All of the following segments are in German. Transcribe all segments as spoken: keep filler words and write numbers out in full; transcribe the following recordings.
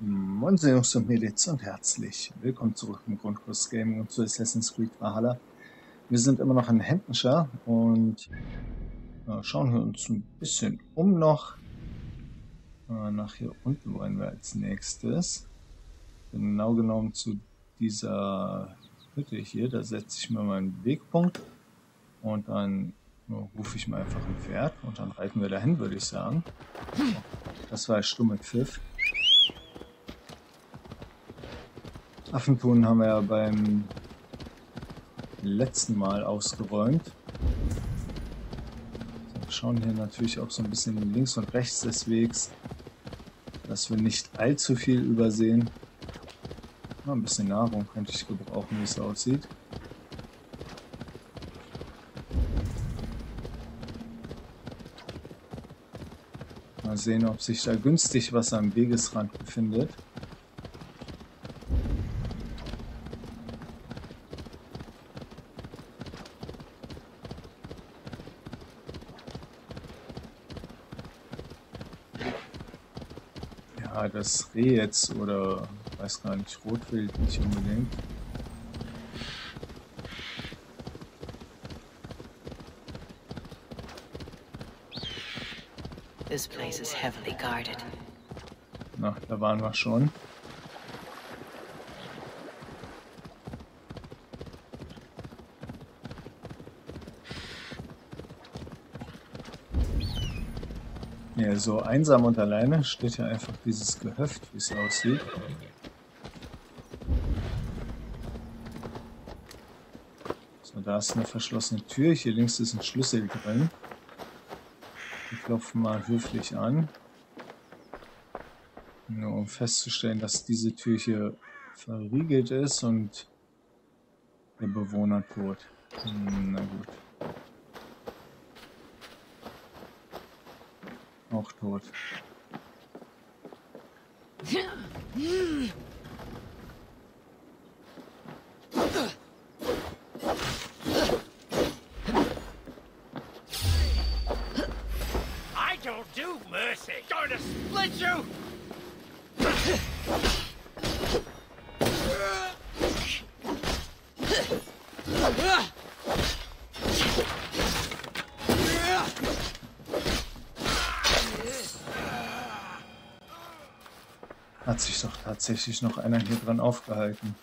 Moin Jungs und Mädels und herzlich willkommen zurück im Grundkurs Gaming und zu Assassin's Creed Valhalla. Wir sind immer noch in Hamptonshire und äh, schauen wir uns ein bisschen um noch. Äh, nach hier unten wollen wir als nächstes. Genau genommen zu dieser Hütte hier, da setze ich mir mal einen Wegpunkt und dann äh, rufe ich mal einfach ein Pferd und dann reiten wir dahin, würde ich sagen. Oh, das war ein stumme Pfiff. Affentun haben wir ja beim letzten Mal ausgeräumt. So, wir schauen hier natürlich auch so ein bisschen links und rechts des Wegs, dass wir nicht allzu viel übersehen. Na, ein bisschen Nahrung könnte ich gebrauchen, wie es aussieht. Mal sehen, ob sich da günstig was am Wegesrand befindet. Ja, das Reh jetzt oder weiß gar nicht, Rotwild nicht unbedingt. This place is heavily guarded. Na, da waren wir schon. Ja, so einsam und alleine steht ja einfach dieses Gehöft, wie es aussieht. So, da ist eine verschlossene Tür. Hier links ist ein Schlüssel drin. Wir klopfen mal höflich an. Nur um festzustellen, dass diese Tür hier verriegelt ist und der Bewohner tot. Hm, na gut. Auch tot. I don't do mercy. Going to split you. Hat sich doch tatsächlich noch einer hier dran aufgehalten.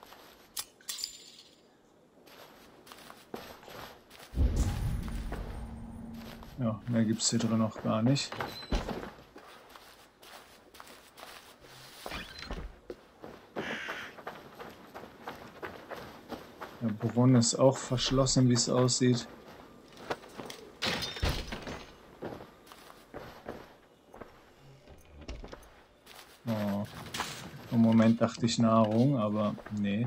Ja, mehr gibt es hier drin noch gar nicht. Der Brunnen ist auch verschlossen, wie es aussieht. Oh. Im Moment dachte ich Nahrung, aber nee.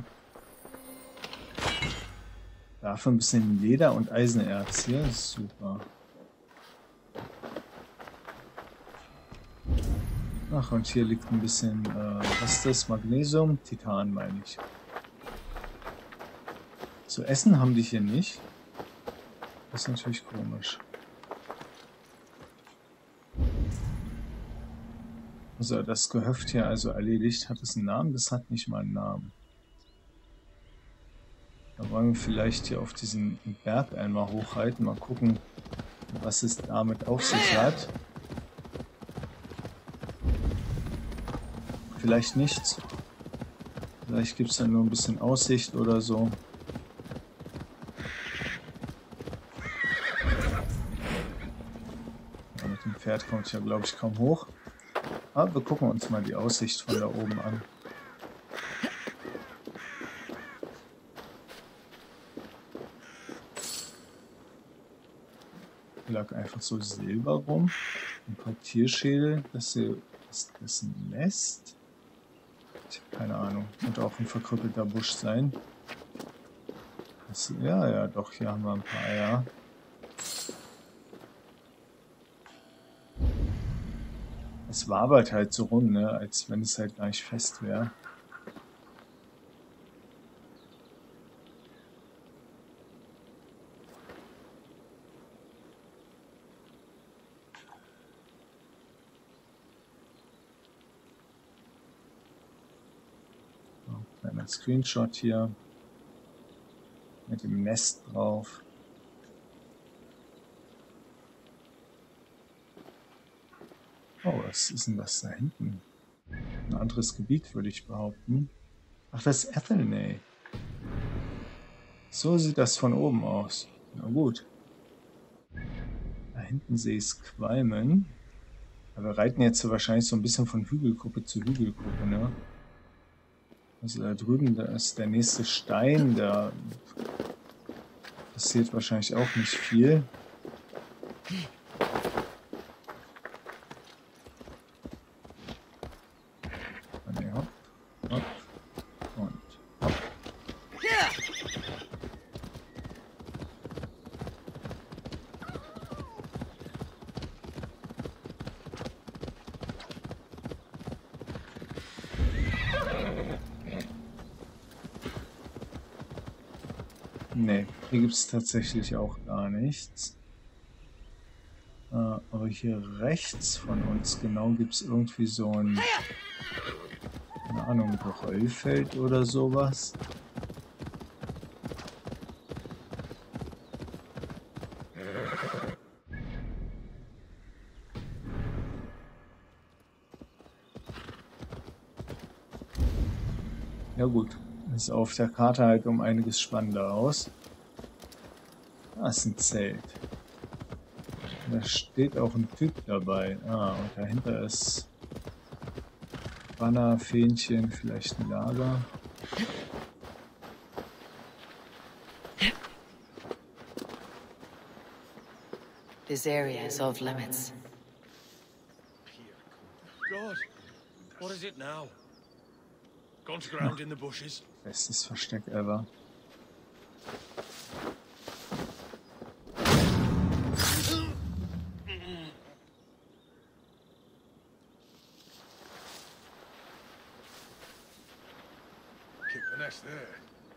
Dafür ein bisschen Leder und Eisenerz hier, ist super. Ach, und hier liegt ein bisschen, äh, was ist das? Magnesium? Titan, meine ich. Zu essen haben die hier nicht. Das ist natürlich komisch. So, das Gehöft hier also erledigt. Hat es einen Namen? Das hat nicht mal einen Namen. Da wollen wir vielleicht hier auf diesen Berg einmal hochhalten. Mal gucken, was es damit auf sich hat. Vielleicht nichts. Vielleicht gibt es dann nur ein bisschen Aussicht oder so. Ja, mit dem Pferd kommt ja, glaube ich, kaum hoch. Aber wir gucken uns mal die Aussicht von da oben an. Hier lag einfach so Silber rum. Ein paar Tierschädel. Das hier ist das ein Nest. Ich habe keine Ahnung. Könnte auch ein verkrüppelter Busch sein. Das, ja, ja, doch, hier haben wir ein paar Eier. Es wabert halt so rum, ne? Als wenn es halt gar nicht fest wäre. Kleiner Screenshot hier mit dem Nest drauf. Oh, was ist denn das da hinten? Ein anderes Gebiet, würde ich behaupten. Ach, das ist Athelney. So sieht das von oben aus. Na gut. Da hinten sehe ich es qualmen. Aber wir reiten jetzt so wahrscheinlich so ein bisschen von Hügelgruppe zu Hügelgruppe, ne? Also da drüben, da ist der nächste Stein, da passiert wahrscheinlich auch nicht viel. Und hopp, hopp und hopp. Ne, hier gibt es tatsächlich auch gar nichts. Äh, aber hier rechts von uns genau gibt es irgendwie so ein, keine Ahnung, Geröllfeld oder sowas. Ja gut, ist auf der Karte halt um einiges spannender aus. Da ist ein Zelt. Da steht auch ein Typ dabei. Ah, und dahinter ist Banner, Fähnchen, vielleicht ein Lager. This area is off limits. God, what is it now? Gone to ground in the bushes. Bestes Versteck ever. Kick the nest there.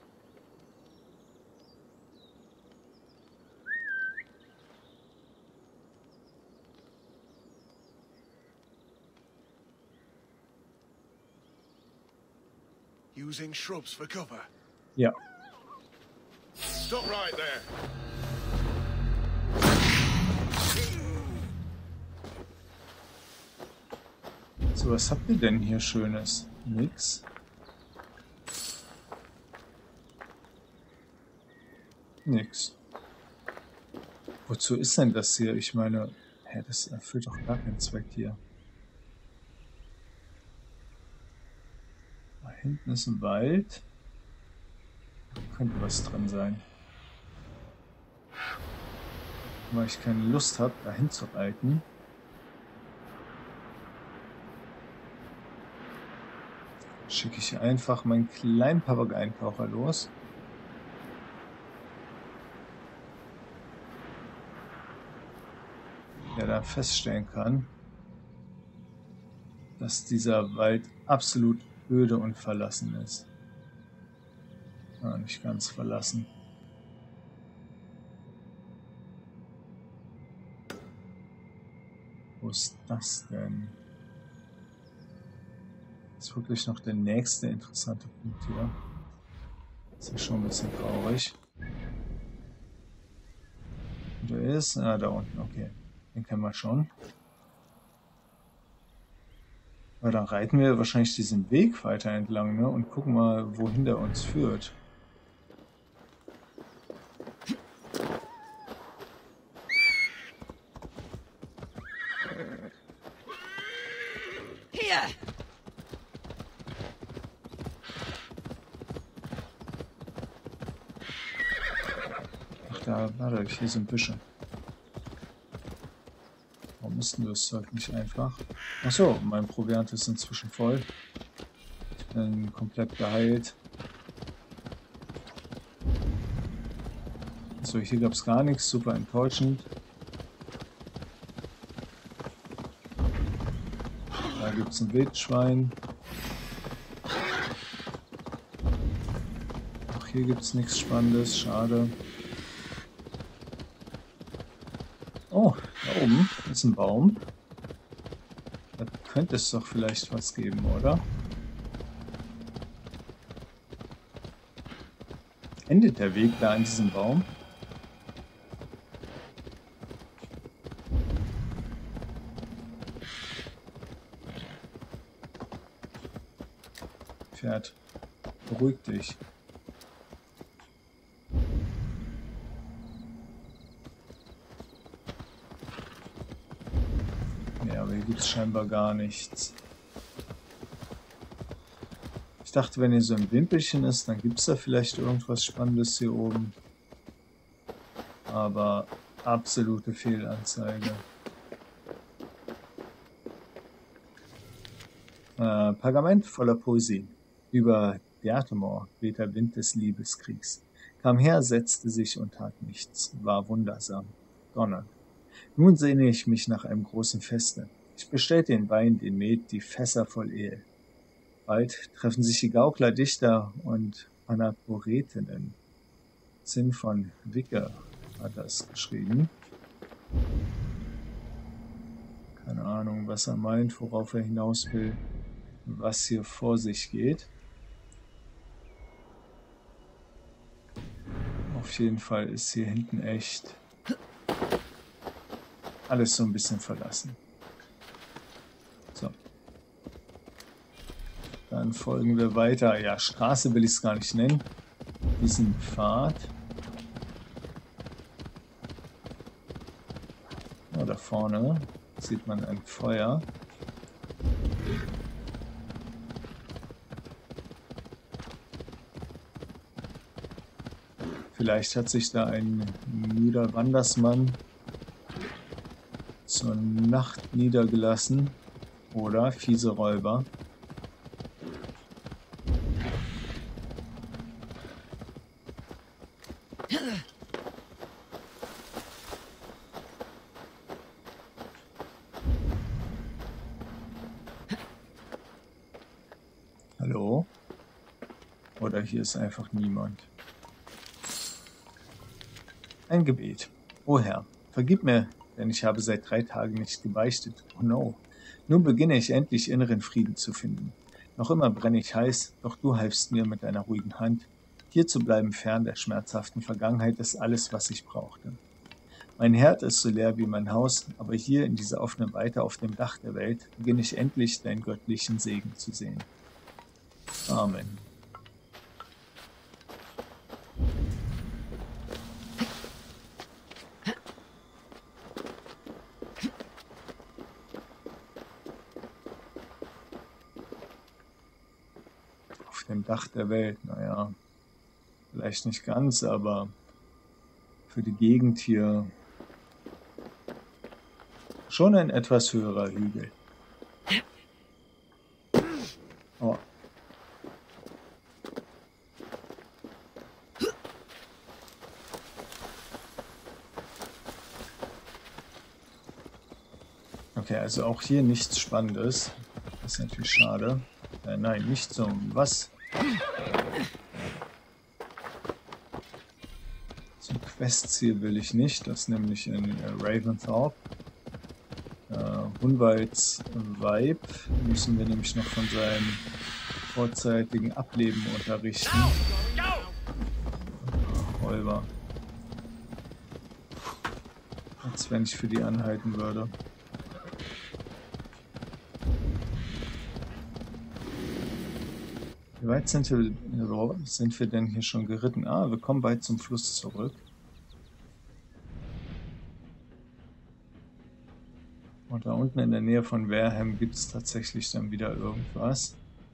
Using shrubs for cover. Ja. Stop right there. So, was habt ihr denn hier Schönes? Nix. Nix. Wozu ist denn das hier? Ich meine, hä, das erfüllt doch gar keinen Zweck hier. Da hinten ist ein Wald. Könnte was drin sein. Weil ich keine Lust habe, dahin zu reiten. Schicke ich einfach meinen kleinen Papageientaucher los. Der da feststellen kann, dass dieser Wald absolut öde und verlassen ist. Ja, nicht ganz verlassen. Wo ist das denn? Das ist wirklich noch der nächste interessante Punkt hier. Das ist ja schon ein bisschen traurig. Und der ist, ah, da unten, okay. Den kennen wir schon. Aber dann reiten wir wahrscheinlich diesen Weg weiter entlang, ne? Und gucken mal, wohin der uns führt. Here! Ach, da, warte, hier sind Büsche. Warum müssten wir das Zeug nicht einfach? Achso, mein Proviant ist inzwischen voll. Ich bin komplett geheilt. So, hier gab es gar nichts, super enttäuschend. Da gibt es ein Wildschwein. Auch hier gibt es nichts Spannendes, schade. Oh, da oben ist ein Baum. Da könnte es doch vielleicht was geben, oder? Endet der Weg da an diesem Baum? Pferd, beruhig dich. Ja, aber hier gibt es scheinbar gar nichts. Ich dachte, wenn hier so ein Wimpelchen ist, dann gibt es da vielleicht irgendwas Spannendes hier oben. Aber absolute Fehlanzeige. Äh, Pergament voller Poesie. Über Bertemore weht der Wind des Liebeskriegs. Kam her, setzte sich und tat nichts. War wundersam. Donner. Nun sehne ich mich nach einem großen Feste. Ich bestellte den Wein, den Met, die Fässer voll Ehe. Bald treffen sich die Gaukler, Dichter und Anaporetinnen. Zinn von Wicke hat das geschrieben. Keine Ahnung, was er meint, worauf er hinaus will, was hier vor sich geht. Auf jeden Fall ist hier hinten echt alles so ein bisschen verlassen. So. Dann folgen wir weiter. Ja, Straße will ich es gar nicht nennen. Diesen Pfad. Oh, da vorne sieht man ein Feuer. Vielleicht hat sich da ein müder Wandersmann zur Nacht niedergelassen. Oder fiese Räuber. Hallo? Oder hier ist einfach niemand. Ein Gebet. O Herr, vergib mir, denn ich habe seit drei Tagen nicht gebeichtet. Oh no. Nun beginne ich endlich inneren Frieden zu finden. Noch immer brenne ich heiß, doch du halfst mir mit deiner ruhigen Hand. Hier zu bleiben fern der schmerzhaften Vergangenheit ist alles, was ich brauchte. Mein Herd ist so leer wie mein Haus, aber hier in dieser offenen Weite auf dem Dach der Welt beginne ich endlich deinen göttlichen Segen zu sehen. Amen. Auf dem Dach der Welt, naja, vielleicht nicht ganz, aber für die Gegend hier schon ein etwas höherer Hügel. Oh. Okay, also auch hier nichts Spannendes. Das ist natürlich schade. Äh, nein, nicht so. Was? Zum Questziel will ich nicht. Das ist nämlich in äh, Raventhorpe. Äh, Hunwalds Weib müssen wir nämlich noch von seinem vorzeitigen Ableben unterrichten. Räuber. Als wenn ich für die anhalten würde. Wie weit sind wir, sind wir denn hier schon geritten? Ah, wir kommen bald zum Fluss zurück. Und da unten in der Nähe von Wareham gibt es tatsächlich dann wieder irgendwas.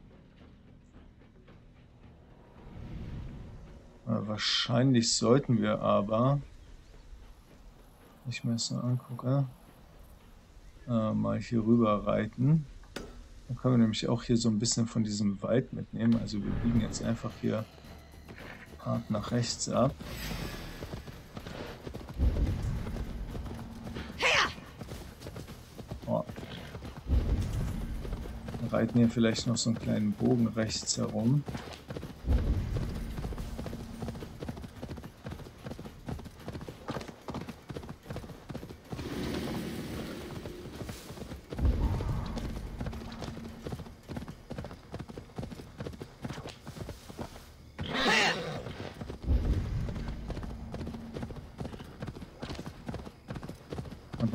Äh, wahrscheinlich sollten wir aber, wenn ich mir das so angucke, äh, mal hier rüber reiten. Dann können wir nämlich auch hier so ein bisschen von diesem Wald mitnehmen. Also wir biegen jetzt einfach hier hart nach rechts ab. Oh. Wir reiten hier vielleicht noch so einen kleinen Bogen rechts herum.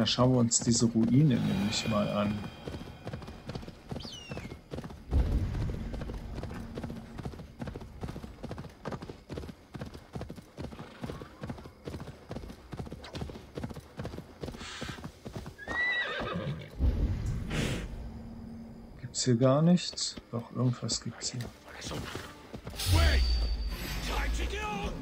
Da schauen wir uns diese Ruine nämlich mal an. Gibt's hier gar nichts? Doch, irgendwas gibt's hier. Wait! Time to go!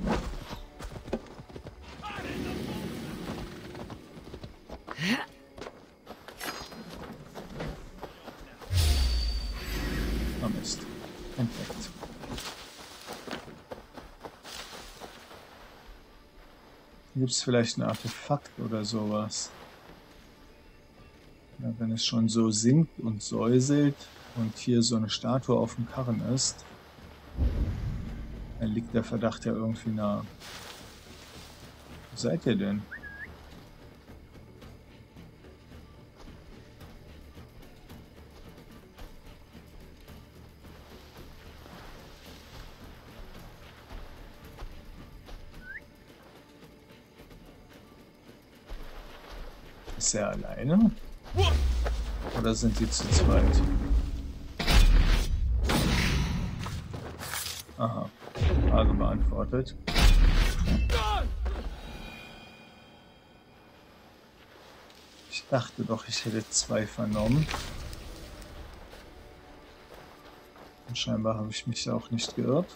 Ah, Mist. Entdeckt. Gibt es vielleicht ein Artefakt oder sowas? Ja, wenn es schon so sinkt und säuselt und hier so eine Statue auf dem Karren ist, dann liegt der Verdacht ja irgendwie nah. Wo seid ihr denn? Ist er alleine? Oder sind die zu zweit? Aha, Frage beantwortet. Ich dachte doch, ich hätte zwei vernommen. Und scheinbar habe ich mich auch nicht geirrt.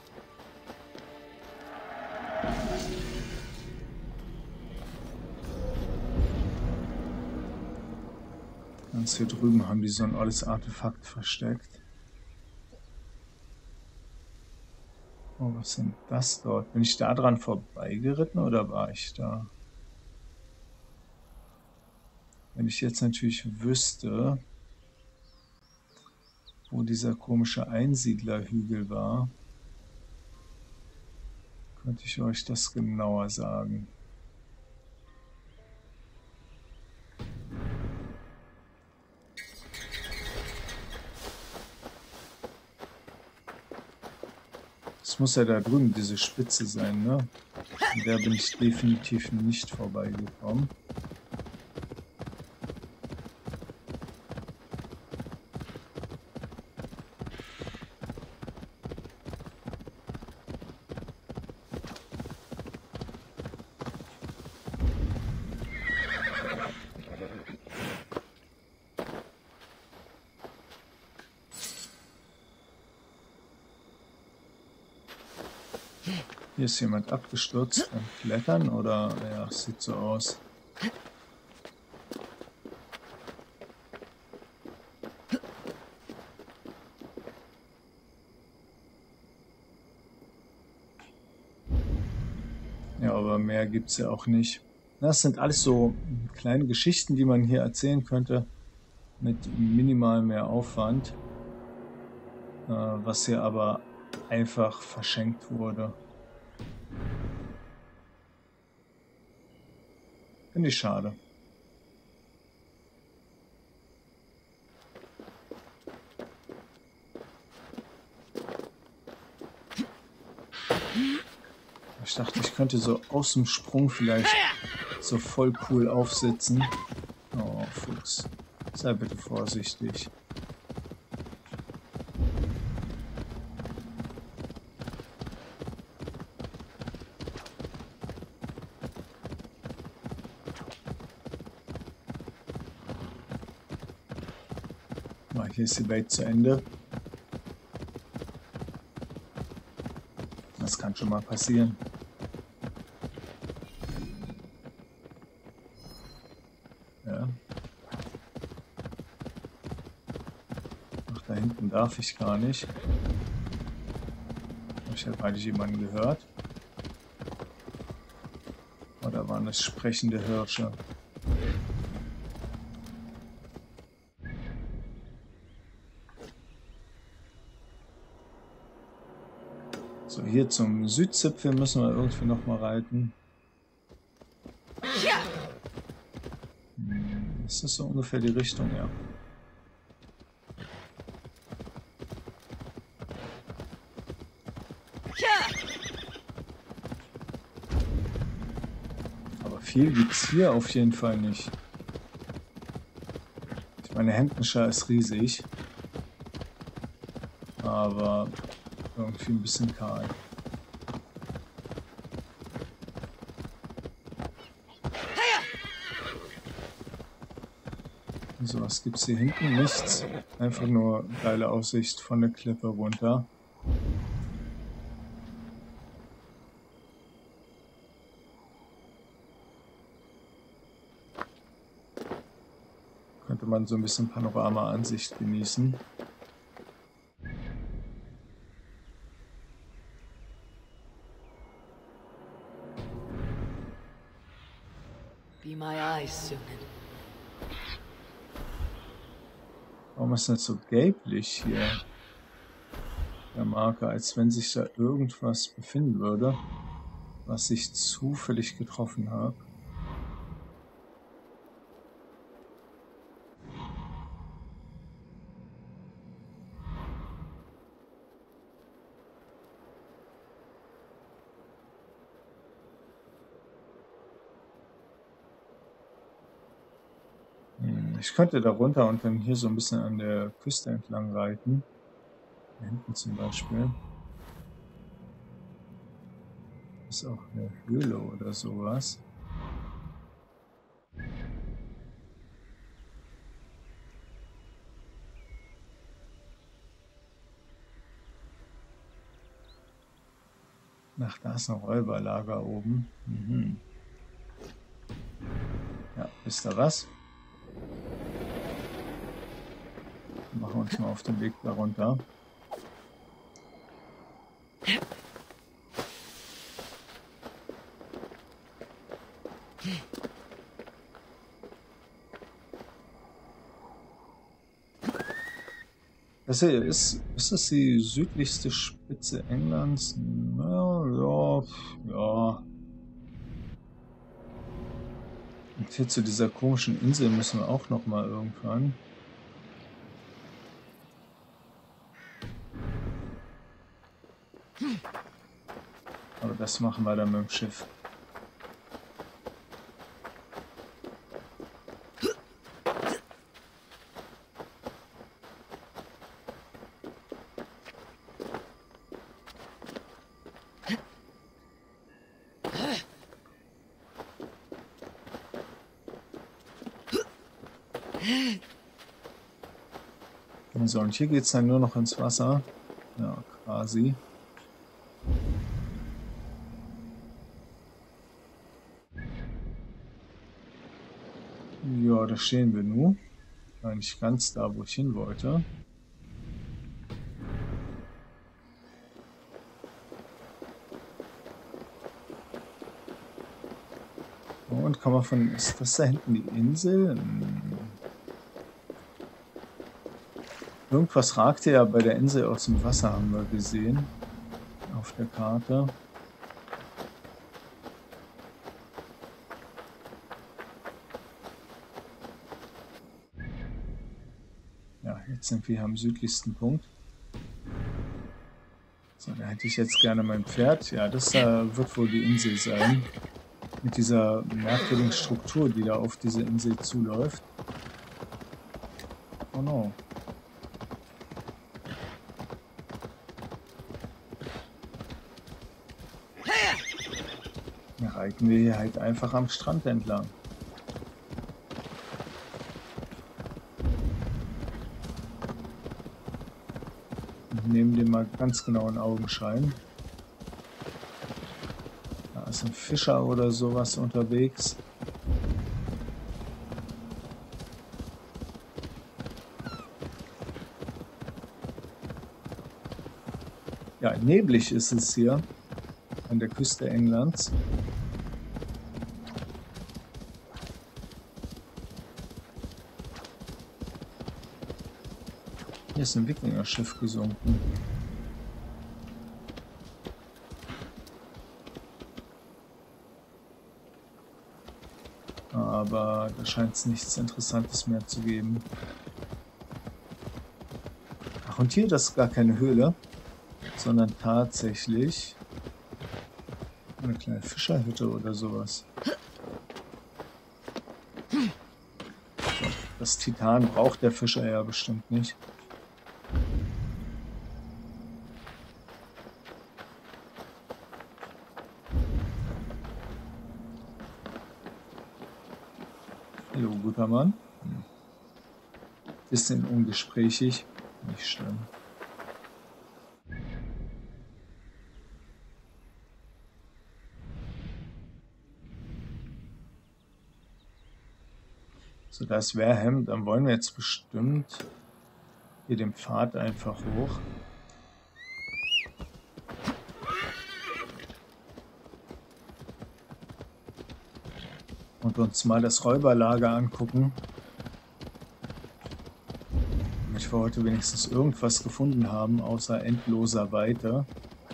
Ganz hier drüben haben die so ein altes Artefakt versteckt. Oh, was ist denn das dort? Bin ich da dran vorbeigeritten oder war ich da? Wenn ich jetzt natürlich wüsste, wo dieser komische Einsiedlerhügel war, könnte ich euch das genauer sagen. Es muss ja da drüben diese Spitze sein, ne? An der bin ich definitiv nicht vorbeigekommen. Hier ist jemand abgestürzt beim Klettern, oder? Ja, sieht so aus. Ja, aber mehr gibt es ja auch nicht. Das sind alles so kleine Geschichten, die man hier erzählen könnte, mit minimal mehr Aufwand, äh, was hier aber einfach verschenkt wurde. Finde ich schade. Ich dachte, ich könnte so aus dem Sprung vielleicht so voll cool aufsitzen. Oh, Fuchs. Sei bitte vorsichtig. Hier ist die Welt zu Ende. Das kann schon mal passieren. Ja. Ach, da hinten darf ich gar nicht. Habe ich ja beide jemanden gehört? Oder waren es sprechende Hirsche? So, hier zum Südzipfel müssen wir irgendwie noch mal reiten. Hm, ist das so ungefähr die Richtung, ja. Aber viel gibt es hier auf jeden Fall nicht. Meine Händnischer ist riesig. Aber irgendwie ein bisschen kahl. So, was gibt's hier hinten? Nichts. Einfach nur geile Aussicht von der Klippe runter. Könnte man so ein bisschen Panorama-Ansicht genießen. Be my eyes, Sunan. Warum ist das so gelblich hier? Der Marker, als wenn sich da irgendwas befinden würde, was ich zufällig getroffen habe. Ich könnte da runter und dann hier so ein bisschen an der Küste entlang reiten. Da hinten zum Beispiel. Ist auch eine Höhle oder sowas. Ach, da ist ein Räuberlager oben. Mhm. Ja, wisst ihr was? Machen wir uns mal auf den Weg darunter. Das hier ist, ist das die südlichste Spitze Englands? Na, ja, ja. Und hier zu dieser komischen Insel müssen wir auch noch mal irgendwann. Aber das machen wir dann mit dem Schiff. So, und hier geht es dann nur noch ins Wasser. Ja, quasi. Ja, da stehen wir nun. War nicht ganz da, wo ich hin wollte. Und kann man von... Ist das da hinten die Insel? Hm. Irgendwas ragte ja bei der Insel aus dem Wasser, haben wir gesehen. Auf der Karte. Ja, jetzt sind wir am südlichsten Punkt. So, da hätte ich jetzt gerne mein Pferd. Ja, das äh, wird wohl die Insel sein. Mit dieser merkwürdigen Struktur, die da auf diese Insel zuläuft. Oh no. Da reiten wir hier halt einfach am Strand entlang. Und nehmen den mal ganz genau in Augenschein. Da ist ein Fischer oder sowas unterwegs. Ja, neblig ist es hier an der Küste Englands. Hier ist ein Wikinger-Schiff gesunken. Aber da scheint es nichts Interessantes mehr zu geben. Ach, und hier, das ist gar keine Höhle, sondern tatsächlich eine kleine Fischerhütte oder sowas. So, Das Titan braucht der Fischer ja bestimmt nicht. Hallo, guter Mann. Hm. Bisschen ungesprächig. Nicht schlimm. So, da ist Werham. Dann wollen wir jetzt bestimmt hier den Pfad einfach hoch. Und uns mal das Räuberlager angucken. Damit wir heute wenigstens irgendwas gefunden haben, außer endloser Weite.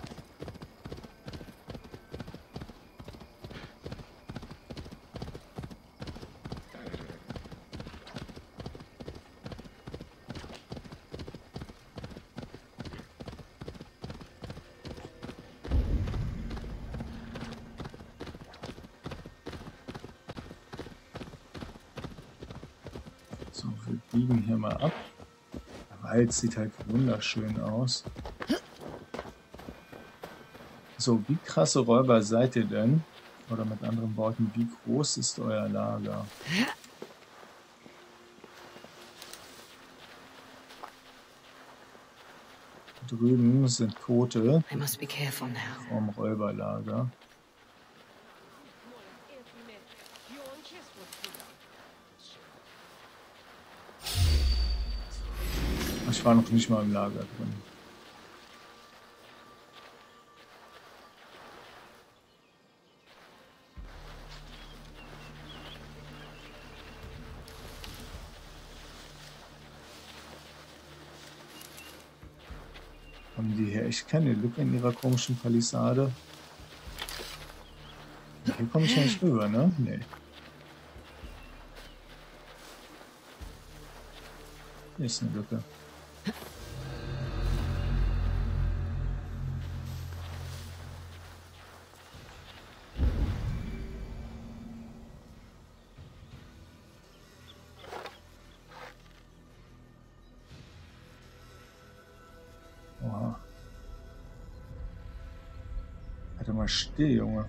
So, wir biegen hier mal ab. Der Wald sieht halt wunderschön aus. So, wie krasse Räuber seid ihr denn? Oder mit anderen Worten, wie groß ist euer Lager? Drüben sind Tote vom Räuberlager. Ich war noch nicht mal im Lager drin. Haben die hier echt keine Lücke in ihrer komischen Palisade? Hier komme ich ja nicht rüber, ne? Nee. Hier ist eine Lücke. Oha. Warte mal still, Junge.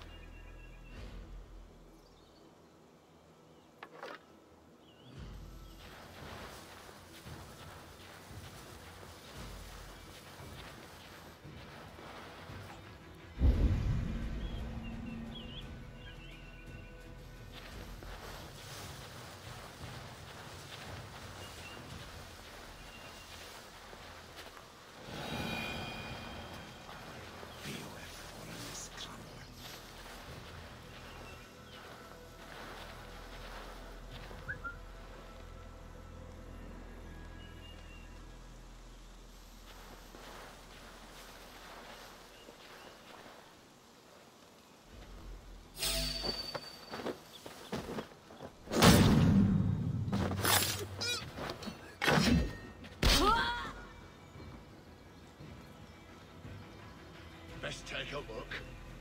Let's take a look.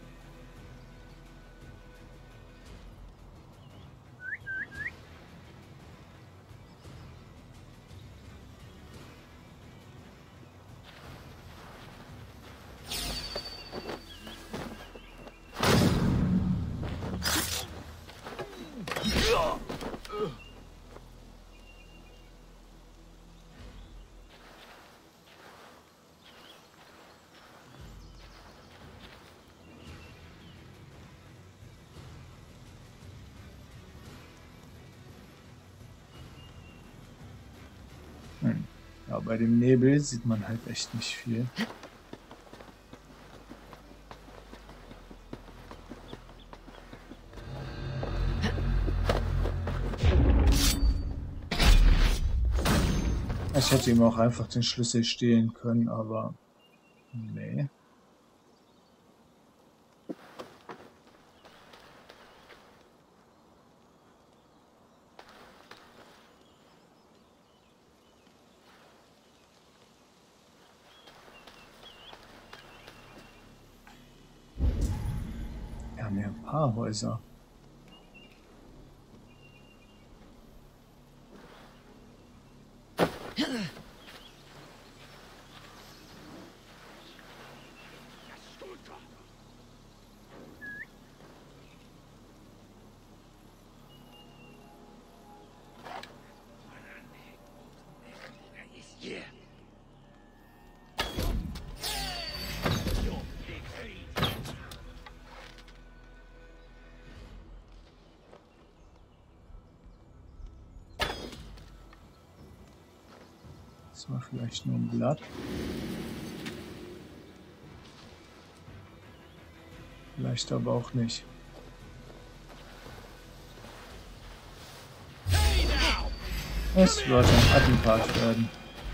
Hm. Ja, bei dem Nebel sieht man halt echt nicht viel. Ich hätte ihm auch einfach den Schlüssel stehlen können, aber nee. Wir haben ja ein paar Häuser. Das war vielleicht nur ein Blatt. Vielleicht aber auch nicht. Es wird ein Attentat werden.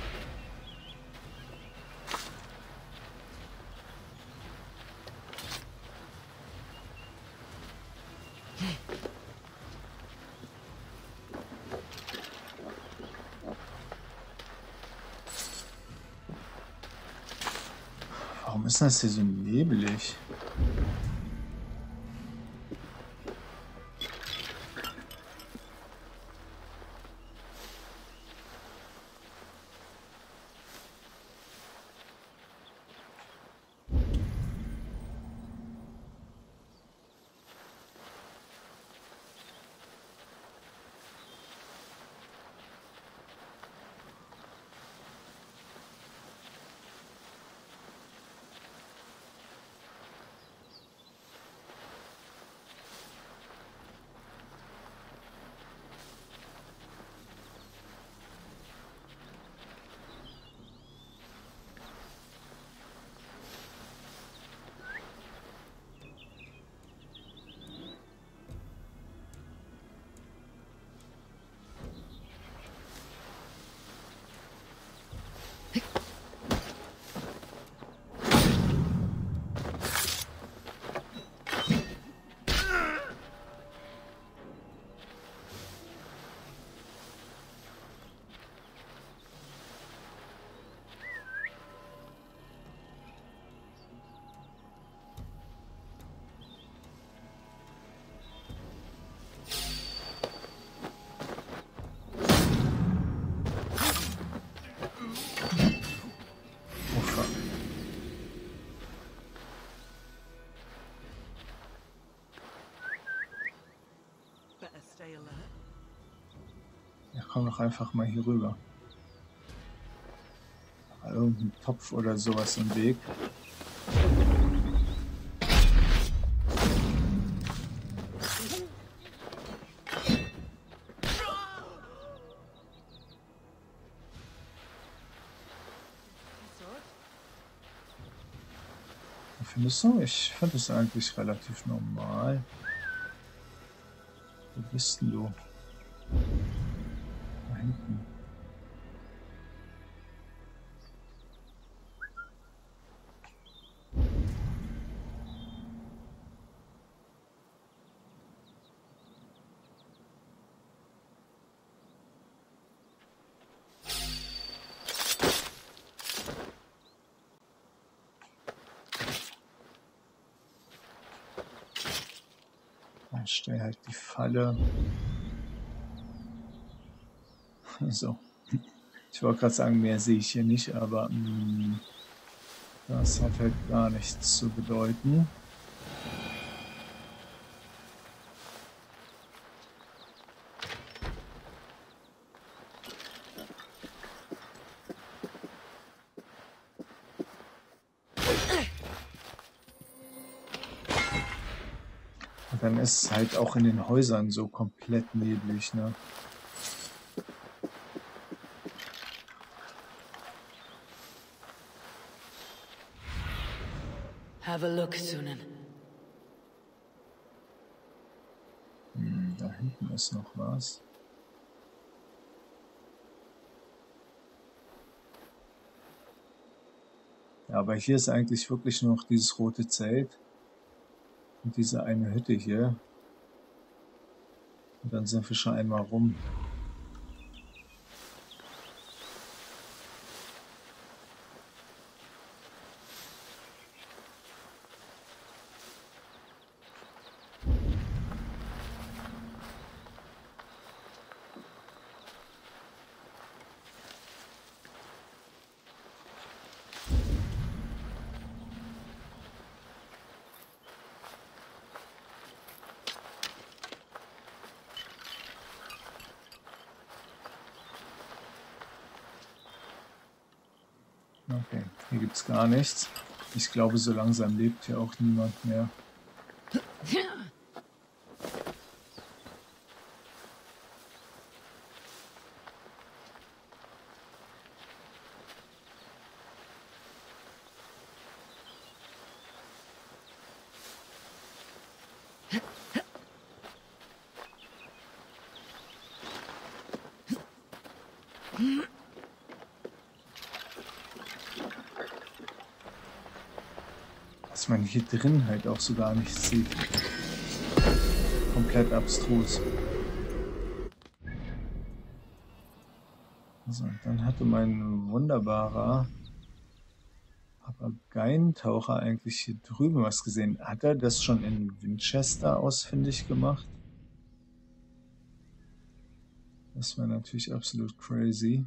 Warum ist das hier so nebelig? Ja, komm doch einfach mal hier rüber. Irgendein Topf oder sowas im Weg. Findest du? Ich finde es eigentlich relativ normal. Wo bist denn du? Da hinten. Ich stelle halt die Falle. So. Ich wollte gerade sagen, mehr sehe ich hier nicht, aber mh, das hat halt gar nichts zu bedeuten. Und dann ist es halt auch in den Häusern so komplett neblig, ne? Have a look, Sunan. Hm, da hinten ist noch was. Ja, aber hier ist eigentlich wirklich nur noch dieses rote Zelt und diese eine Hütte hier. Und dann sind wir schon einmal rum. Okay, hier gibt es gar nichts. Ich glaube, so langsam lebt hier auch niemand mehr. Was man hier drin halt auch so gar nicht sieht. Komplett abstrus. Also, dann hatte mein wunderbarer Papageientaucher eigentlich hier drüben was gesehen. Hat er das schon in Winchester ausfindig gemacht? Das wäre natürlich absolut crazy.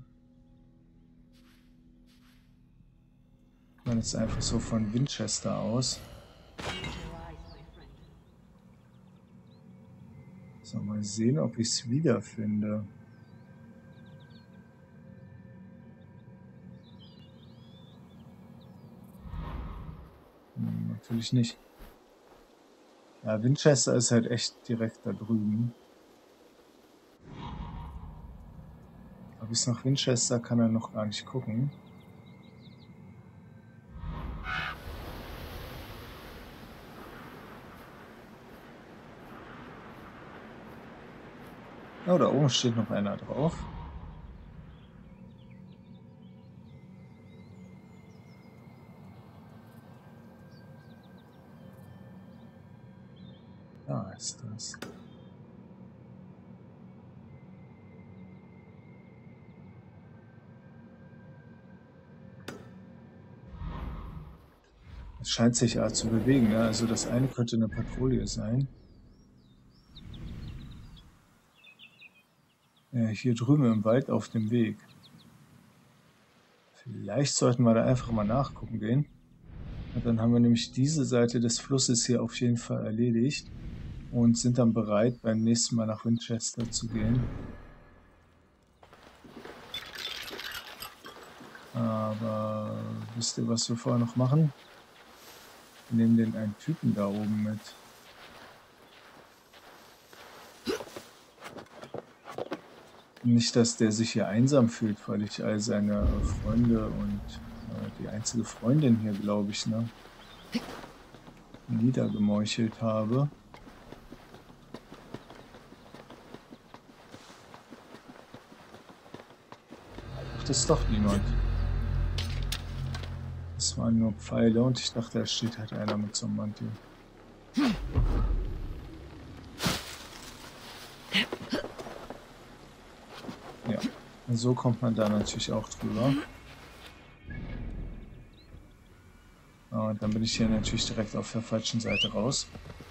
Ich meine jetzt einfach so von Winchester aus. So, mal sehen, ob ich es wiederfinde. Hm, natürlich nicht. Ja, Winchester ist halt echt direkt da drüben. Aber bis nach Winchester kann er noch gar nicht gucken. Oh, da oben steht noch einer drauf. Da ist das. Es scheint sich ja zu bewegen, ne? Also das eine könnte eine Patrouille sein. Ja, hier drüben im Wald auf dem Weg. Vielleicht sollten wir da einfach mal nachgucken gehen. Und dann haben wir nämlich diese Seite des Flusses hier auf jeden Fall erledigt. Und sind dann bereit, beim nächsten Mal nach Winchester zu gehen. Aber wisst ihr, was wir vorher noch machen? Wir nehmen den einen Typen da oben mit. Nicht, dass der sich hier einsam fühlt, weil ich all seine Freunde und äh, die einzige Freundin hier, glaube ich, ne, niedergemeuchelt habe. Ach, das ist doch niemand. Das waren nur Pfeile und ich dachte, da steht halt einer mit so einem Mantel. Ja, und so kommt man da natürlich auch drüber. Und dann bin ich hier natürlich direkt auf der falschen Seite raus.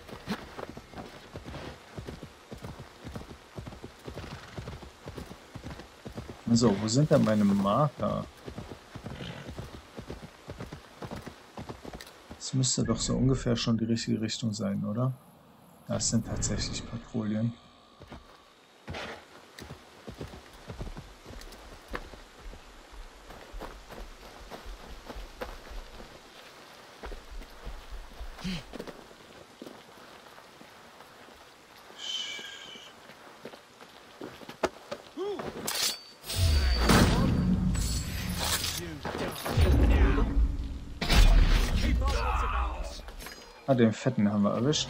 So, wo sind denn meine Marker? Das müsste doch so ungefähr schon die richtige Richtung sein, oder? Das sind tatsächlich Patrouillen. Ah, den Fetten haben wir erwischt.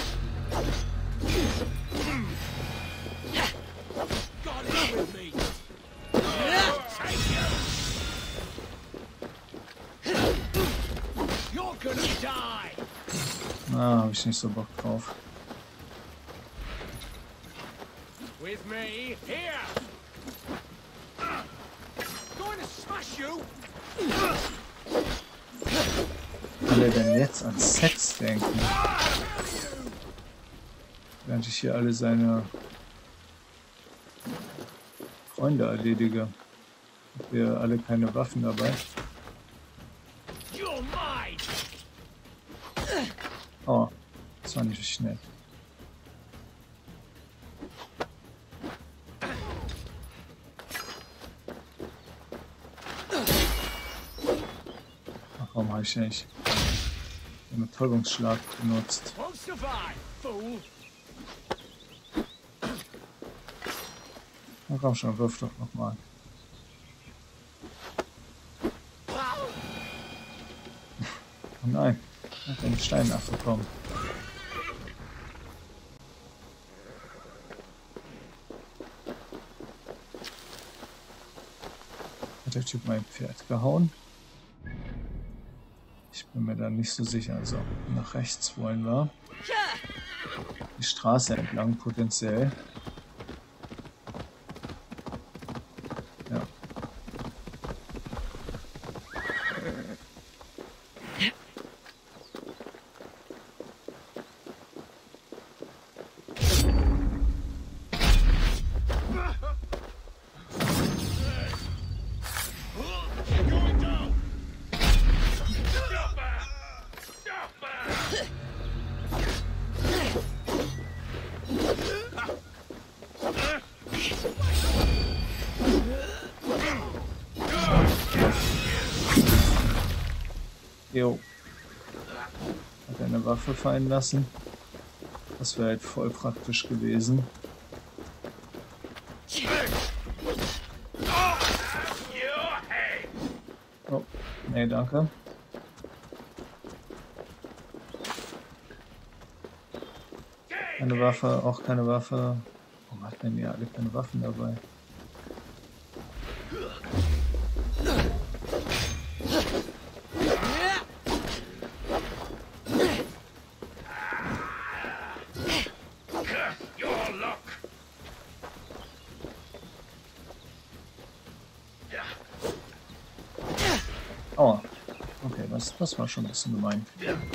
Ah, habe ich nicht so Bock drauf. With me here. Going to smash you. Kann er denn jetzt an Sex denken? Während ich hier alle seine Freunde erledige. Habt ihr alle keine Waffen dabei? Oh, das war nicht nett. Ach, warum habe ich nicht den Betäubungsschlag benutzt? Na komm schon, wirf doch nochmal. Oh nein, er hat den Stein abbekommen. Hat der Typ mein Pferd gehauen? Ich bin mir da nicht so sicher. Also nach rechts wollen wir. Die Straße entlang potenziell. Ja. Jo. Hat er eine Waffe fallen lassen. Das wäre halt voll praktisch gewesen. Oh, nee, danke. Keine Waffe, auch keine Waffe. Warum hat denn die alle keine Waffen dabei? Oh, okay, das, das war schon ein bisschen gemein.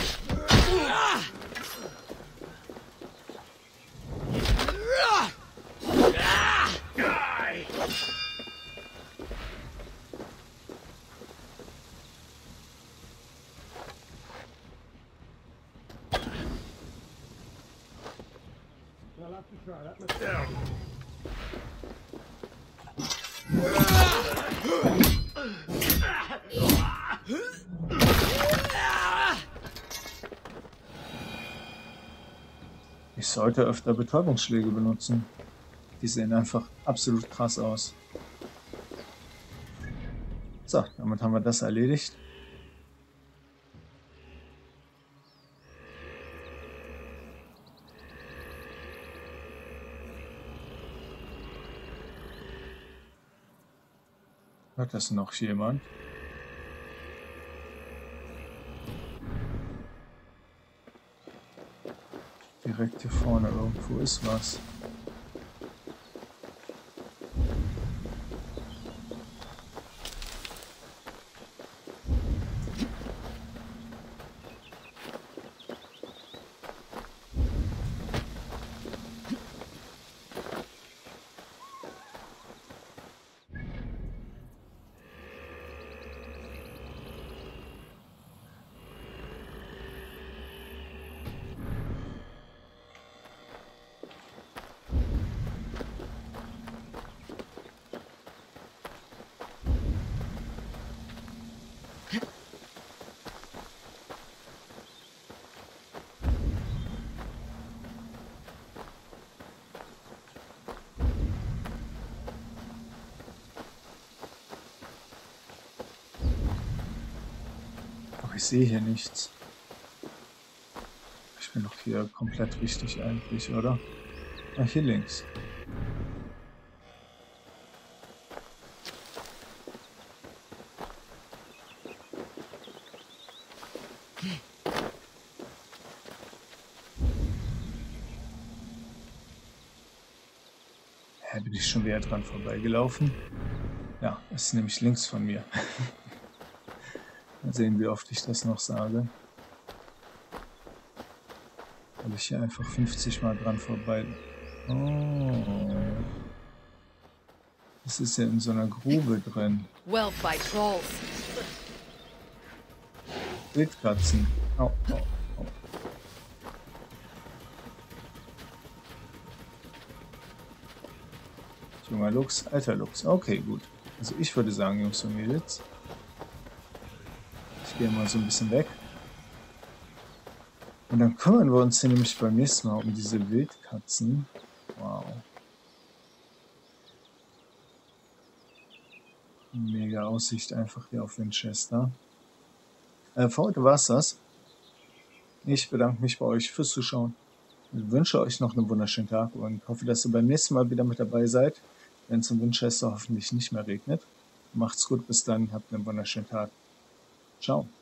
Ich sollte öfter Betäubungsschläge benutzen. Die sehen einfach absolut krass aus. So, damit haben wir das erledigt. Hört das noch jemand? Direkt hier vorne irgendwo ist was. Ich sehe hier nichts. Ich bin doch hier komplett richtig eigentlich, oder? Ah, hier links. Ja, bin ich schon wieder dran vorbeigelaufen? Ja, ist nämlich links von mir. Mal sehen, wie oft ich das noch sage. Weil ich hier einfach fünfzig Mal dran vorbei... Oh. Das ist ja in so einer Grube drin. Wildkatzen. Oh, oh, oh. Junger Luchs, alter Luchs. Okay, gut. Also ich würde sagen, Jungs und Mädels. Ich gehe mal so ein bisschen weg. Und dann kümmern wir uns hier nämlich beim nächsten Mal um diese Wildkatzen. Wow. Mega Aussicht einfach hier auf Winchester. Äh, für heute war es das. Ich bedanke mich bei euch fürs Zuschauen. Ich wünsche euch noch einen wunderschönen Tag und hoffe, dass ihr beim nächsten Mal wieder mit dabei seid, wenn es in Winchester hoffentlich nicht mehr regnet. Macht's gut, bis dann, habt einen wunderschönen Tag. Ciao.